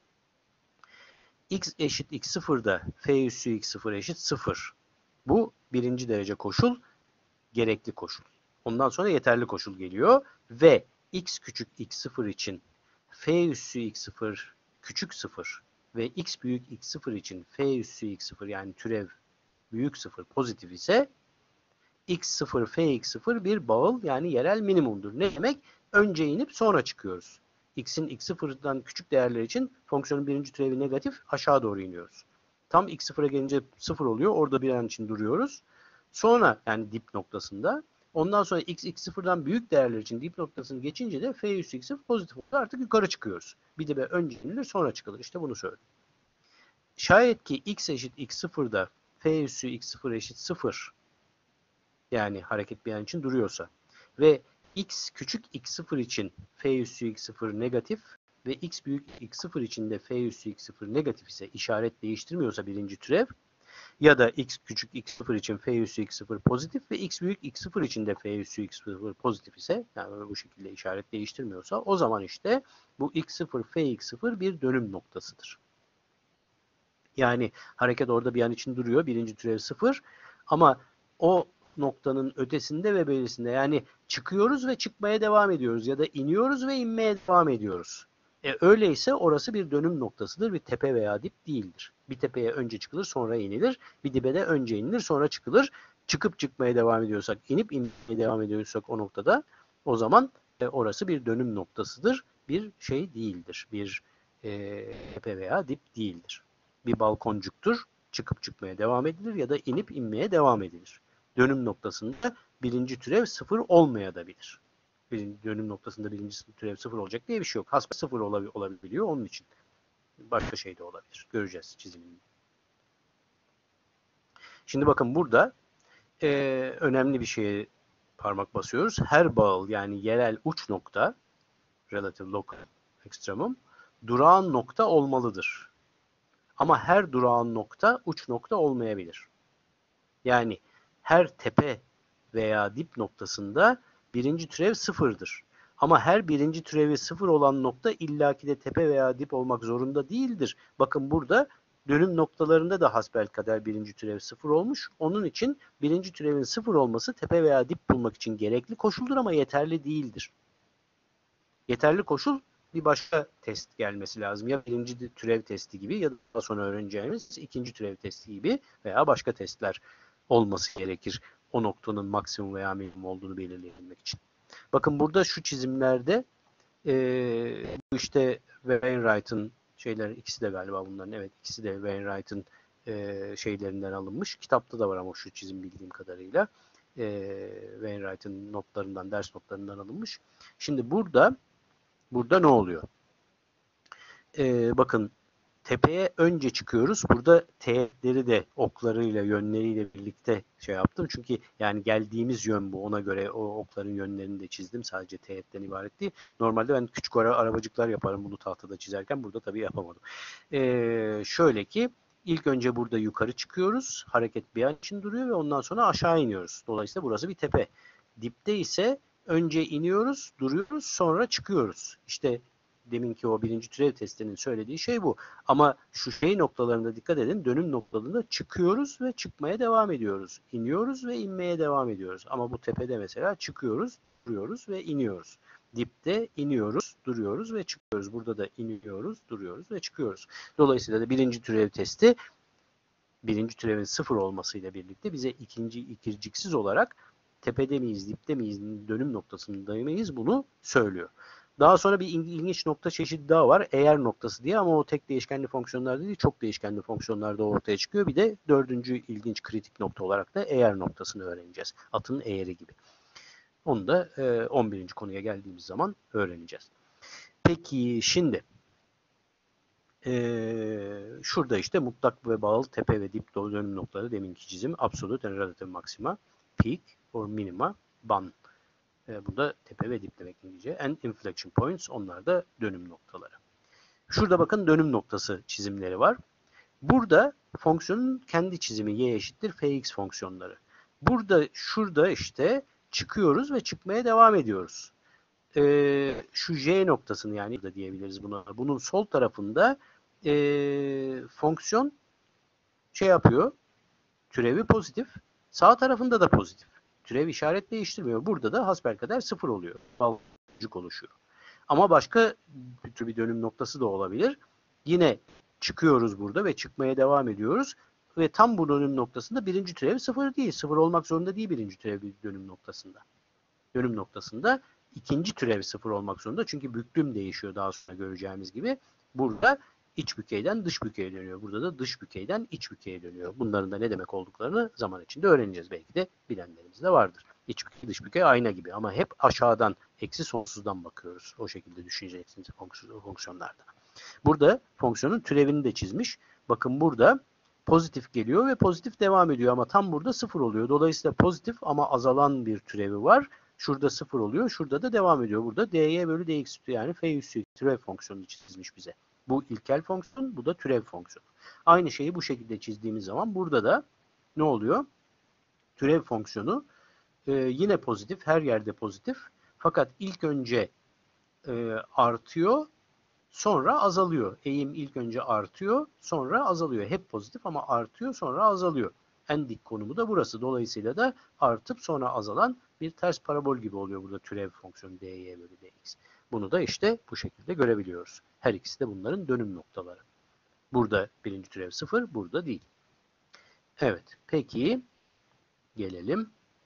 X eşit x sıfırda f üssü x sıfır eşit sıfır. Bu birinci derece koşul, gerekli koşul. Ondan sonra yeterli koşul geliyor ve x küçük x sıfır için f üssü x sıfır küçük sıfır ve x büyük x sıfır için f üssü x sıfır yani türev büyük sıfır pozitif ise x sıfır f x sıfır bir bağıl yani yerel minimumdur. Ne demek? Önce inip sonra çıkıyoruz. X'in x sıfırdan küçük değerler için fonksiyonun birinci türevi negatif aşağı doğru iniyoruz. Tam x sıfıra gelince sıfır oluyor. Orada bir an için duruyoruz. Sonra yani dip noktasında ondan sonra x x sıfırdan büyük değerler için dip noktasını geçince de f üssü x sıfır pozitif oluyor. Artık yukarı çıkıyoruz. Bir de önce inilir sonra çıkılır. İşte bunu söyledim. Şayet ki x eşit x sıfırda f üssü x sıfır eşit sıfır yani hareket bir an için duruyorsa ve x küçük x sıfır için f üssü x sıfır negatif ve x büyük x sıfır için de f üssü x sıfır negatif ise işaret değiştirmiyorsa birinci türev ya da x küçük x sıfır için f üssü x sıfır pozitif ve x büyük x sıfır için de f üssü x sıfır pozitif ise yani bu şekilde işaret değiştirmiyorsa o zaman işte bu x sıfır f x sıfır bir dönüm noktasıdır. Yani hareket orada bir an için duruyor. Birinci türev sıfır ama o noktanın ötesinde ve berisinde yani çıkıyoruz ve çıkmaya devam ediyoruz ya da iniyoruz ve inmeye devam ediyoruz. E, öyleyse orası bir dönüm noktasıdır. Bir tepe veya dip değildir. Bir tepeye önce çıkılır sonra inilir. Bir dibe de önce inilir sonra çıkılır. Çıkıp çıkmaya devam ediyorsak, inip inmeye devam ediyorsak o noktada o zaman e, orası bir dönüm noktasıdır. Bir şey değildir. Bir e, tepe veya dip değildir. Bir balkoncuktur. Çıkıp çıkmaya devam edilir ya da inip inmeye devam edilir. Dönüm noktasında birinci türev sıfır olmayabilir. Birinci, dönüm noktasında birinci türev sıfır olacak diye bir şey yok. Hasbel sıfır olabiliyor onun için. Başka şey de olabilir. Göreceğiz çizimini. Şimdi bakın burada e, önemli bir şeye parmak basıyoruz. Her bağıl yani yerel uç nokta relative local extremum durağan nokta olmalıdır. Ama her durağan nokta uç nokta olmayabilir. Yani her tepe veya dip noktasında birinci türev sıfırdır. Ama her birinci türevi sıfır olan nokta illaki de tepe veya dip olmak zorunda değildir. Bakın burada dönüm noktalarında da hasbelkader birinci türev sıfır olmuş. Onun için birinci türevin sıfır olması tepe veya dip bulmak için gerekli koşuldur ama yeterli değildir. Yeterli koşul bir başka test gelmesi lazım. Ya birinci türev testi gibi ya da daha sonra öğreneceğimiz ikinci türev testi gibi veya başka testler olması gerekir. O noktanın maksimum veya minimum olduğunu belirleyebilmek için. Bakın burada şu çizimlerde e, bu işte Wainwright'ın şeyler ikisi de galiba bunların evet ikisi de Wainwright'ın e, şeylerinden alınmış. Kitapta da var ama şu çizim bildiğim kadarıyla e, Wainwright'ın notlarından, ders notlarından alınmış. Şimdi burada burada ne oluyor? E, bakın tepeye önce çıkıyoruz. Burada teğetleri de oklarıyla, yönleriyle birlikte şey yaptım. Çünkü yani geldiğimiz yön bu. Ona göre o okların yönlerini de çizdim. Sadece teğetten ibaret değil. Normalde ben küçük ara, arabacıklar yaparım bunu tahtada çizerken. Burada tabii yapamadım. Ee, şöyle ki ilk önce burada yukarı çıkıyoruz. Hareket bir an için duruyor ve ondan sonra aşağı iniyoruz. Dolayısıyla burası bir tepe. Dipte ise önce iniyoruz, duruyoruz, sonra çıkıyoruz. İşte deminki o birinci türev testinin söylediği şey bu. Ama şu şey noktalarında dikkat edin. Dönüm noktalarında çıkıyoruz ve çıkmaya devam ediyoruz. İniyoruz ve inmeye devam ediyoruz. Ama bu tepede mesela çıkıyoruz, duruyoruz ve iniyoruz. Dipte iniyoruz, duruyoruz ve çıkıyoruz. Burada da iniyoruz, duruyoruz ve çıkıyoruz. Dolayısıyla da birinci türev testi birinci türevin sıfır olmasıyla birlikte bize ikinci ikirciksiz olarak tepede miyiz, dipte miyiz, dönüm noktasında mıyız bunu söylüyor. Daha sonra bir ilginç nokta çeşidi daha var. Eğer noktası diye ama o tek değişkenli fonksiyonlarda değil çok değişkenli fonksiyonlarda ortaya çıkıyor. Bir de dördüncü ilginç kritik nokta olarak da eğer noktasını öğreneceğiz. Atın eğeri gibi. Onu da on birinci konuya geldiğimiz zaman öğreneceğiz. Peki şimdi Ee, şurada işte mutlak ve bağlı tepe ve dip dönüm noktaları deminki çizim. Absolute and relative maxima, peak or minima, ban. Ee, bu da tepe ve dip demek İngilizce. And inflection points, onlar da dönüm noktaları. Şurada bakın dönüm noktası çizimleri var. Burada fonksiyonun kendi çizimi y eşittir fx fonksiyonları. Burada şurada işte çıkıyoruz ve çıkmaya devam ediyoruz. Ee, şu j noktasını yani da diyebiliriz buna. Bunun sol tarafında e, fonksiyon şey yapıyor. Türevi pozitif. Sağ tarafında da pozitif. Türev işaret değiştirmiyor. Burada da hasbelkader sıfır oluyor. Balcık oluşuyor. Ama başka bir tür bir dönüm noktası da olabilir. Yine çıkıyoruz burada ve çıkmaya devam ediyoruz. Ve tam bu dönüm noktasında birinci türev sıfır değil. Sıfır olmak zorunda değil birinci türev bir dönüm noktasında. Dönüm noktasında ikinci türev sıfır olmak zorunda. Çünkü büklüm değişiyor daha sonra göreceğimiz gibi. Burada iç bükeyden dış bükeye dönüyor. Burada da dış bükeyden iç bükeye dönüyor. Bunların da ne demek olduklarını zaman içinde öğreneceğiz. Belki de bilenlerimiz de vardır. İç bükey, dış bükey ayna gibi ama hep aşağıdan, eksi sonsuzdan bakıyoruz. O şekilde düşüneceksiniz fonksiyonlarda. Burada fonksiyonun türevini de çizmiş. Bakın burada pozitif geliyor ve pozitif devam ediyor ama tam burada sıfır oluyor. Dolayısıyla pozitif ama azalan bir türevi var. Şurada sıfır oluyor. Şurada da devam ediyor. Burada dy bölü dx yani f üssü türev fonksiyonunu çizmiş bize. Bu ilkel fonksiyon, bu da türev fonksiyonu. Aynı şeyi bu şekilde çizdiğimiz zaman burada da ne oluyor? Türev fonksiyonu e, yine pozitif, her yerde pozitif. Fakat ilk önce e, artıyor, sonra azalıyor. Eğim ilk önce artıyor, sonra azalıyor. Hep pozitif ama artıyor, sonra azalıyor. En dik konumu da burası. Dolayısıyla da artıp sonra azalan bir ters parabol gibi oluyor burada türev fonksiyonu dy bölü dx. Bunu da işte bu şekilde görebiliyoruz. Her ikisi de bunların dönüm noktaları. Burada birinci türev sıfır, burada değil. Evet, peki gelelim.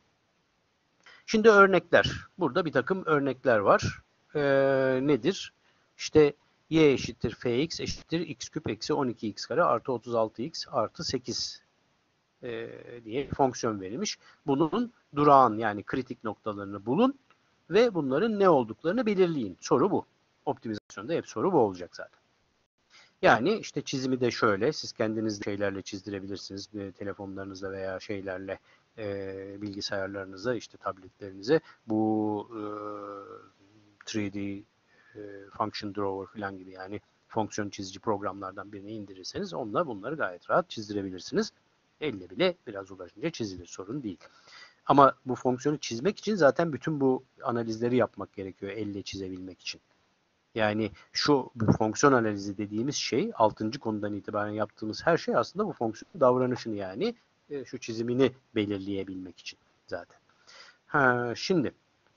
Şimdi örnekler. Burada bir takım örnekler var. Ee, nedir? İşte y eşittir fx eşittir x küp eksi on iki x kare artı otuz altı x artı sekiz e, diye bir fonksiyon verilmiş. Bunun durağan yani kritik noktalarını bulun ve bunların ne olduklarını belirleyin. Soru bu. Optimizasyonda hep soru bu olacak zaten. Yani işte çizimi de şöyle, siz kendiniz şeylerle çizdirebilirsiniz, telefonlarınızla veya şeylerle, e, bilgisayarlarınıza, işte tabletlerinize bu e, üç D e, function drawer falan gibi yani fonksiyon çizici programlardan birini indirirseniz onunla bunları gayet rahat çizdirebilirsiniz. Elle bile biraz ulaşınca çizilir, sorun değil. Ama bu fonksiyonu çizmek için zaten bütün bu analizleri yapmak gerekiyor elle çizebilmek için. Yani şu bu fonksiyon analizi dediğimiz şey, altıncı konudan itibaren yaptığımız her şey aslında bu fonksiyonun davranışını, yani e, şu çizimini belirleyebilmek için zaten. Ha, şimdi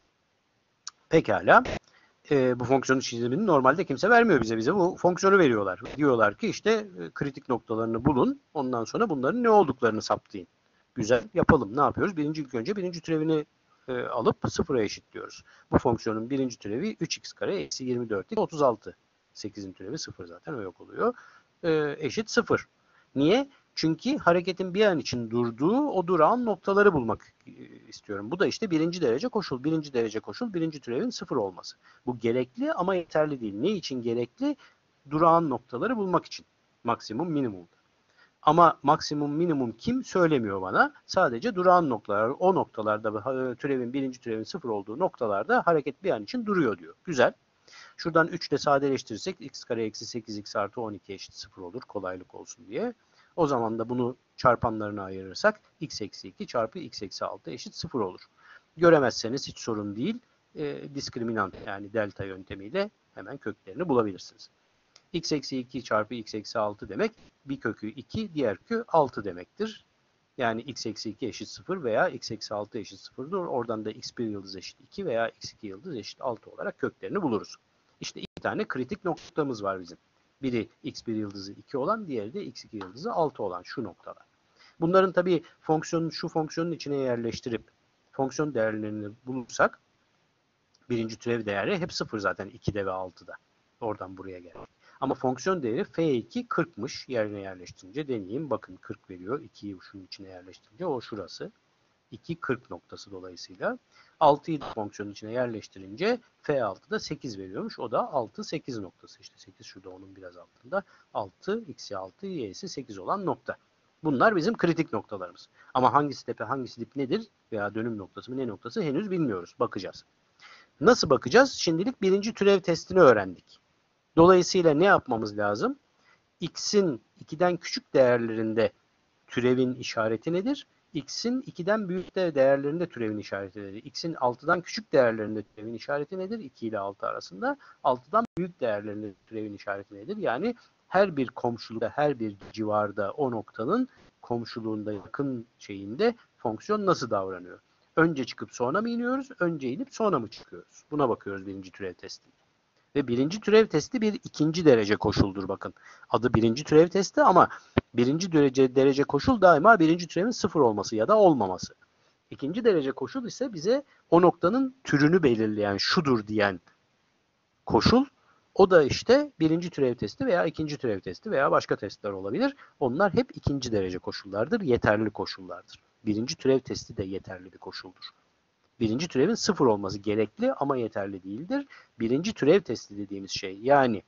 pekala, e, bu fonksiyonun çizimini normalde kimse vermiyor bize. Bize bu fonksiyonu veriyorlar. Diyorlar ki işte e, kritik noktalarını bulun. Ondan sonra bunların ne olduklarını saptayın. Güzel, yapalım. Ne yapıyoruz? Birinci ilk önce birinci türevini e, alıp sıfıra eşitliyoruz. Bu fonksiyonun birinci türevi üç x kare eksi yirmi dört x otuz altı. sekizin türevi sıfır zaten, o yok oluyor. E, eşit sıfır. Niye? Çünkü hareketin bir an için durduğu o durağın noktaları bulmak e, istiyorum. Bu da işte birinci derece koşul. Birinci derece koşul birinci türevin sıfır olması. Bu gerekli ama yeterli değil. Ne için gerekli? Durağın noktaları bulmak için. Maksimum minimum. Ama maksimum minimum kim söylemiyor bana. Sadece durağan noktalar, o noktalarda türevin birinci türevin sıfır olduğu noktalarda hareket bir an için duruyor diyor. Güzel. Şuradan üç ile sadeleştirirsek x kare eksi sekiz x artı on iki eşit sıfır olur, kolaylık olsun diye. O zaman da bunu çarpanlarına ayırırsak x eksi iki çarpı x eksi altı eşit sıfır olur. Göremezseniz hiç sorun değil. E, diskriminant yani delta yöntemiyle hemen köklerini bulabilirsiniz. X eksi iki çarpı x eksi altı demek bir kökü iki, diğer kökü altı demektir. Yani x eksi iki eşit sıfır veya x eksi altı eşit sıfırdır. Oradan da x bir yıldız eşit iki veya x iki yıldız eşit altı olarak köklerini buluruz. İşte iki tane kritik noktamız var bizim. Biri x bir yıldızı iki olan, diğeri de x iki yıldızı altı olan şu noktalar. Bunların tabii fonksiyonun şu fonksiyonun içine yerleştirip fonksiyon değerlerini bulursak birinci türev değeri hep sıfır zaten ikide ve altıda. Oradan buraya geldik. Ama fonksiyon değeri f iki kırkmış. Yerine yerleştirince deneyeyim. Bakın kırk veriyor. ikiyi şunun içine yerleştirince o şurası. iki kırk noktası dolayısıyla. altıyı da fonksiyonun içine yerleştirince f altı da sekiz veriyormuş. O da altı sekiz noktası. İşte sekiz şurada, onun biraz altında. altı, x'i altı, y'si sekiz olan nokta. Bunlar bizim kritik noktalarımız. Ama hangisi tepe, hangisi dip nedir veya dönüm noktası mı ne noktası henüz bilmiyoruz. Bakacağız. Nasıl bakacağız? Şimdilik birinci türev testini öğrendik. Dolayısıyla ne yapmamız lazım? X'in ikiden küçük değerlerinde türevin işareti nedir? X'in ikiden büyük değerlerinde türevin işareti nedir? X'in altıdan küçük değerlerinde türevin işareti nedir? iki ile altı arasında. altıdan büyük değerlerinde türevin işareti nedir? Yani her bir komşulukta, her bir civarda o noktanın komşuluğunda, yakın şeyinde fonksiyon nasıl davranıyor? Önce çıkıp sonra mı iniyoruz? Önce inip sonra mı çıkıyoruz? Buna bakıyoruz birinci türev testinde. Ve birinci türev testi bir ikinci derece koşuldur bakın. Adı birinci türev testi ama birinci derece, derece koşul daima birinci türevin sıfır olması ya da olmaması. İkinci derece koşul ise bize o noktanın türünü belirleyen, şudur diyen koşul. O da işte birinci türev testi veya ikinci türev testi veya başka testler olabilir. Onlar hep ikinci derece koşullardır, yeterli koşullardır. Birinci türev testi de yeterli bir koşuldur. Birinci türevin sıfır olması gerekli ama yeterli değildir. Birinci türev testi dediğimiz şey, yani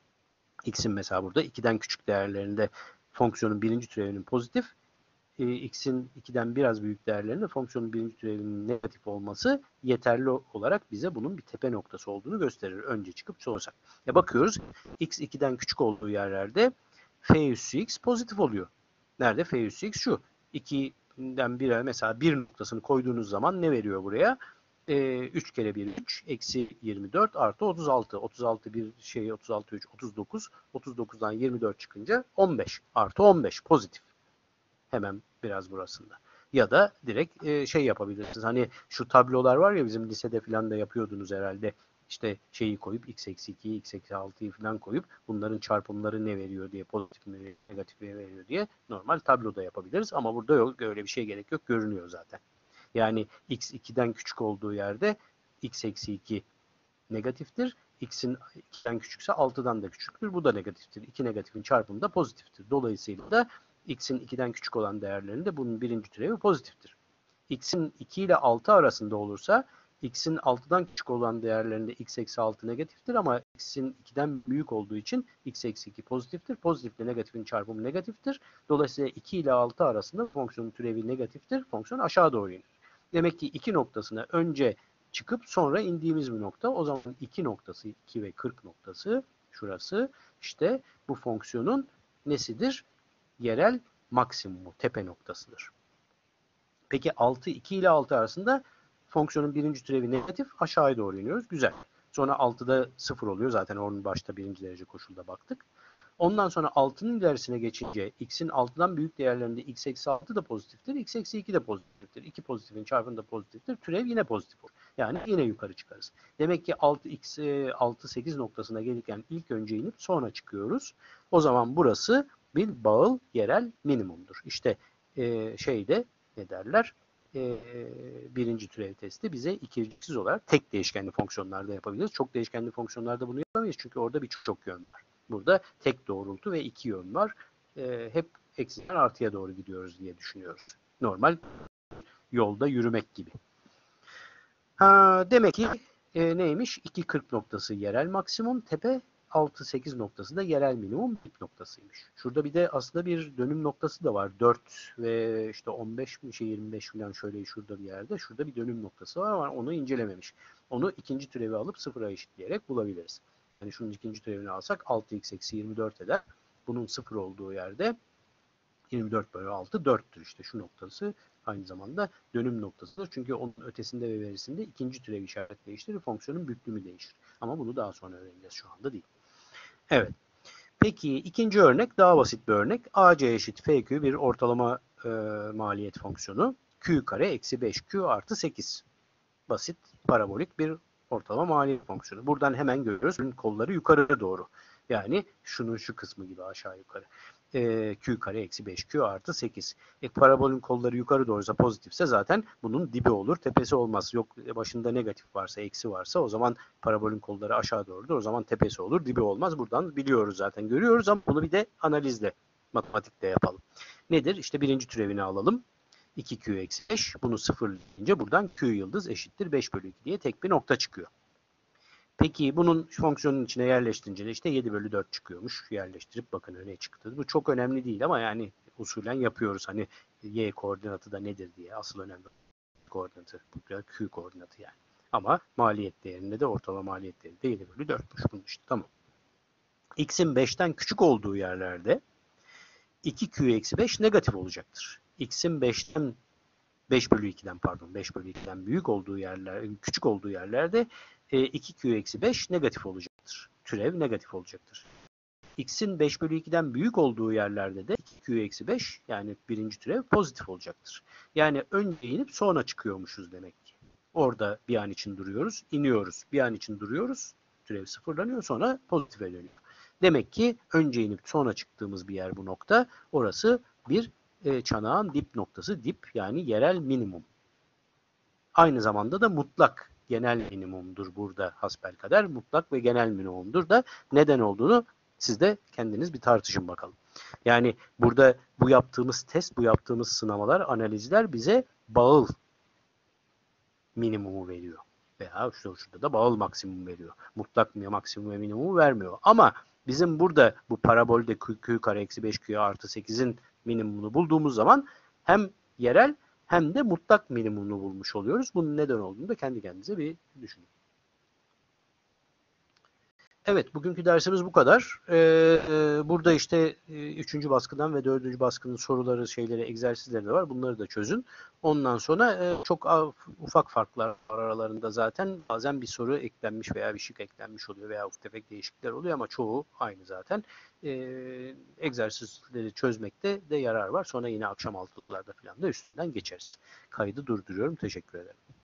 x'in mesela burada ikiden küçük değerlerinde fonksiyonun birinci türevinin pozitif, e, x'in ikiden biraz büyük değerlerinde fonksiyonun birinci türevinin negatif olması yeterli olarak bize bunun bir tepe noktası olduğunu gösterir. Önce çıkıp sorsak. Ya bakıyoruz, x ikiden küçük olduğu yerlerde f üssü x pozitif oluyor. Nerede? F üssü x şu. iki'den bire mesela bir noktasını koyduğunuz zaman ne veriyor buraya? E, üç kere bir üç, eksi yirmi dört artı otuz altı. otuz altı bir şey, otuz altı üç, otuz dokuz. otuz dokuzdan yirmi dört çıkınca on beş. Artı on beş pozitif. Hemen biraz burasında. Ya da direkt e, şey yapabilirsiniz. Hani şu tablolar var ya, bizim lisede falan da yapıyordunuz herhalde. İşte şeyi koyup x eksi iki'yi, x eksi altı'yı falan koyup bunların çarpımları ne veriyor diye, pozitif mi negatif mi veriyor diye normal tabloda yapabiliriz. Ama burada yok, öyle bir şey gerek yok, görünüyor zaten. Yani x iki'den küçük olduğu yerde x eksi iki negatiftir. X'in iki'den küçükse altı'dan da küçüktür. Bu da negatiftir. İki negatifin çarpımı da pozitiftir. Dolayısıyla da x'in iki'den küçük olan değerlerinde bunun birinci türevi pozitiftir. X'in iki ile altı arasında olursa x'in altı'dan küçük olan değerlerinde x eksi altı negatiftir ama x'in iki'den büyük olduğu için x eksi iki pozitiftir. Pozitifle negatifin çarpımı negatiftir. Dolayısıyla iki ile altı arasında fonksiyonun türevi negatiftir. Fonksiyon aşağı doğru iner. Demek ki iki noktasına önce çıkıp sonra indiğimiz bir nokta. O zaman iki noktası, iki ve kırk noktası şurası işte bu fonksiyonun nesidir? Yerel maksimumu, tepe noktasıdır. Peki altı, iki ile altı arasında fonksiyonun birinci türevi negatif, aşağıya doğru iniyoruz. Güzel. Sonra altıda sıfır oluyor. Zaten onun başta birinci derece koşulda baktık. Ondan sonra altının ilerisine geçince x'in altıdan büyük değerlerinde x eksi altı da pozitiftir, x eksi iki de pozitiftir. iki pozitifin çarpımı da pozitiftir. Türev yine pozitif olur. Yani yine yukarı çıkarız. Demek ki altı x altı sekiz noktasına gelirken ilk önce inip sonra çıkıyoruz. O zaman burası bir bağıl yerel minimumdur. İşte e, şeyde ne derler? E, birinci türev testi bize ikirciksiz olarak tek değişkenli fonksiyonlarda yapabiliriz. Çok değişkenli fonksiyonlarda bunu yapamayız çünkü orada birçok yön var. Burada tek doğrultu ve iki yön var. E, hep eksiden artıya doğru gidiyoruz diye düşünüyoruz. Normal yolda yürümek gibi. Ha, demek ki e, neymiş? iki kırk noktası yerel maksimum, tepe altı sekiz noktası da yerel minimum dip noktasıymış. Şurada bir de aslında bir dönüm noktası da var. dört ve işte on beş mi şey yirmi beş falan şöyle şurada bir yerde. Şurada bir dönüm noktası var ama onu incelememiş. Onu ikinci türevi alıp sıfıra eşitleyerek bulabiliriz. Yani şunun ikinci türevini alsak altı x eksi yirmi dört eder. Bunun sıfır olduğu yerde yirmi dört bölü altı dörttür işte şu noktası. Aynı zamanda dönüm noktasıdır. Çünkü onun ötesinde ve verisinde ikinci türev işaret değiştirir. Fonksiyonun büklümü değişir. Ama bunu daha sonra öğreneceğiz. Şu anda değil. Evet. Peki ikinci örnek daha basit bir örnek. A C eşit F Q bir ortalama e, maliyet fonksiyonu. Q kare eksi beş Q artı sekiz. Basit parabolik bir ortalama maliyet fonksiyonu. Buradan hemen görüyoruz. Bunun kolları yukarı doğru. Yani şunun şu kısmı gibi aşağı yukarı. E, Q kare eksi beş Q artı sekiz. E, parabolün kolları yukarı doğruysa pozitifse zaten bunun dibi olur. Tepesi olmaz. Yok başında negatif varsa eksi varsa o zaman parabolün kolları aşağı doğrudur. O zaman tepesi olur. Dibi olmaz. Buradan biliyoruz zaten. Görüyoruz ama bunu bir de analizle matematikte yapalım. Nedir? İşte birinci türevini alalım. iki Q eksi beş. Bunu sıfırlayınca buradan Q yıldız eşittir beş bölü iki diye tek bir nokta çıkıyor. Peki bunun fonksiyonun içine yerleştirince de işte yedi bölü dört çıkıyormuş. Yerleştirip bakın ne çıktı. Bu çok önemli değil ama yani usulen yapıyoruz. Hani y koordinatı da nedir diye. Asıl önemli koordinatı. Bu Q koordinatı yani. Ama maliyet değerinde de ortalama maliyet değeri de yedi bölü dörtmüş. Bunun işte tamam. X'in beşten küçük olduğu yerlerde iki Q eksi beş negatif olacaktır. X'in beşten beş bölü ikiden pardon beş bölü ikiden büyük olduğu yerler, küçük olduğu yerlerde iki Q eksi beş negatif olacaktır. Türev negatif olacaktır. X'in beş bölü ikiden büyük olduğu yerlerde de iki Q eksi beş yani birinci türev pozitif olacaktır. Yani önce inip sonra çıkıyormuşuz demek ki. Orada bir an için duruyoruz, iniyoruz. Bir an için duruyoruz, türev sıfırlanıyor sonra pozitife dönüyor. Demek ki önce inip sonra çıktığımız bir yer bu nokta. Orası bir e, çanağın dip noktası. Dip yani yerel minimum. Aynı zamanda da mutlak genel minimumdur burada hasbelkader. Mutlak ve genel minimumdur da neden olduğunu siz de kendiniz bir tartışın bakalım. Yani burada bu yaptığımız test, bu yaptığımız sınamalar, analizler bize bağıl minimumu veriyor. Veya işte şurada da bağıl maksimum veriyor. Mutlak maksimum ve minimumu vermiyor. Ama bizim burada bu parabolde Q, Q kare eksi beş Q artı sekizin minimumunu bulduğumuz zaman hem yerel hem de mutlak minimumunu bulmuş oluyoruz. Bunun neden olduğunu da kendi kendinize bir düşünün. Evet, bugünkü dersimiz bu kadar. Ee, burada işte e, üçüncü baskıdan ve dördüncü baskının soruları, şeyleri, egzersizleri de var. Bunları da çözün. Ondan sonra e, çok ufak farklar var aralarında zaten. Bazen bir soru eklenmiş veya bir şık eklenmiş oluyor veya ufak tefek değişiklikler oluyor ama çoğu aynı zaten. Ee, egzersizleri çözmekte de yarar var. Sonra yine akşam altılarda falan da üstünden geçeriz. Kaydı durduruyorum. Teşekkür ederim.